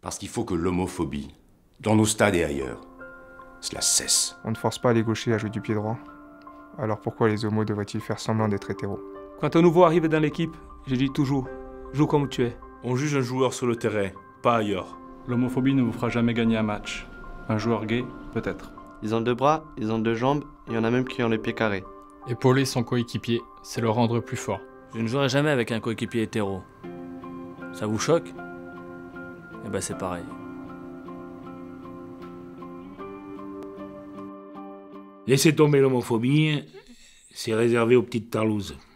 Parce qu'il faut que l'homophobie, dans nos stades et ailleurs, cela cesse. On ne force pas les gauchers à jouer du pied droit. Alors pourquoi les homos devraient-ils faire semblant d'être hétéros? Quand un nouveau arrive dans l'équipe, je dis toujours, joue comme tu es. On juge un joueur sur le terrain, pas ailleurs. L'homophobie ne vous fera jamais gagner un match. Un joueur gay, peut-être. Ils ont 2 bras, ils ont 2 jambes, il y en a même qui ont les pieds carrés. Épauler son coéquipier, c'est le rendre plus fort. Je ne jouerai jamais avec un coéquipier hétéro. Ça vous choque? Eh ben c'est pareil. Laissez tomber l'homophobie, c'est réservé aux petites tarlouses.